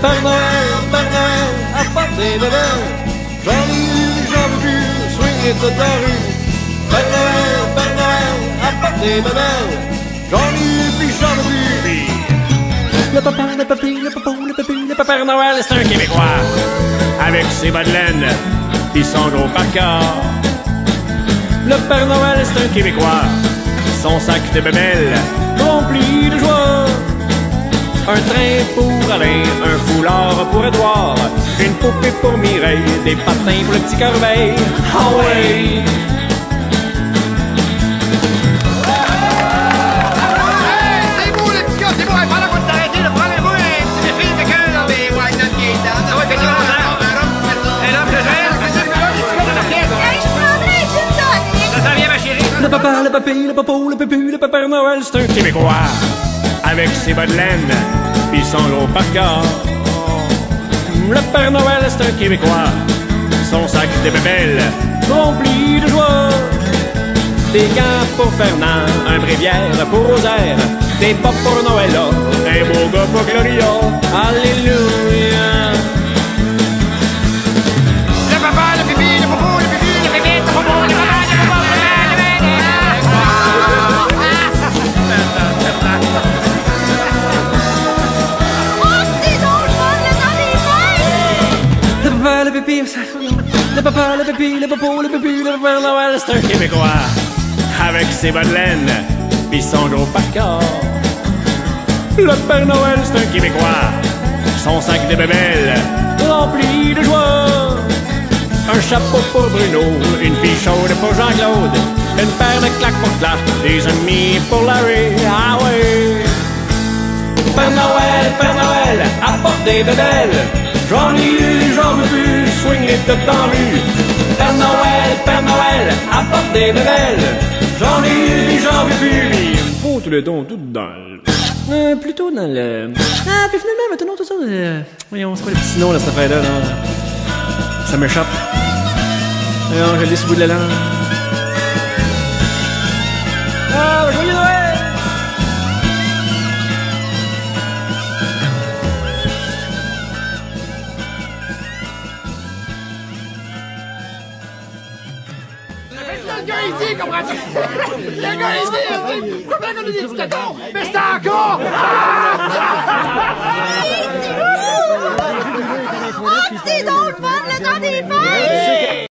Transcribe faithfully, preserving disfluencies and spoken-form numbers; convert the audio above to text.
Père Noël, Père Noël, apporte des bébelles. J'en ai eu, j'en veux plus, swinguer toute la rue. Père Noël, Père Noël, apporte des bébelles. J'en ai eu, puis j'en veux plus. Le papa, le papi, le popo, le pipi, le Père Noël, c'est un Québécois. Avec ses bas de laine, pis son gros parka. Le Père Noël, c'est un Québécois. Son sac de bébelles, rempli de joie. Un train pour Alain, un foulard pour Édouard, une poupée pour Mireille, des patins pour le petit Corbeil. Ah ouais! C'est beau le petit gars, c'est beau, il fallait qu'on t'arrêter de prendre un bout, un petit défi de cœur dans des ouais, notre game down. Ah ouais, qu'est-ce qu'on fait? Et là, je ça s'en vient, ma chérie. Le papa, le papi, le popo, le pipi, le Père Noël, c'est un Québécois. Avec ses bas de laine, pis son gros parka. Le Père Noël, c'est un Québécois. Son sac de bébelles, rempli de joie. Des gants pour Fernand, un bréviaire pour Rosaire, des pop pour Noël, un beau gars pour Gloria. Alléluia. Le papa, le pipi, le popo, le pipi, le bébé, le popo, le papa, le popo, le bébé, le bébé. Le papa, le pipi, le papa, le pipi, le popo, le pipi, le Père Noël, c'est un Québécois. Avec ses bas de laine, pis son gros parka. Le Père Noël, c'est un Québécois. Son sac de bébelles, rempli de joie. Un chapeau pour Bruno, une fille chaude pour Jean-Claude, une paire de claques pour Clark, des amis pour Larry. Ah ouais! Père Noël, Père Noël, apporte des bébelles. J'en ai eu, j'en veux plus, swinguer tout en rue. Père Noël, Père Noël, apporte des bébelles. J'en ai eu, j'en veux plus. Oh, tout le don, tout dans le... Euh, plutôt dans le... Ah, puis finalement, maintenant, tout ça... Euh... Voyons, c'est quoi le petit nom, là, cette affaire-là, là? Ça m'échappe. Voyons, je l'ai sous le bout de la langue. Ah, joyeux Noël! Le gars ici, comprends-tu? Le gars ici, pourquoi faire comme des petits cotons? Mais c'est encore! C'est donc le fun, le temps des fêtes!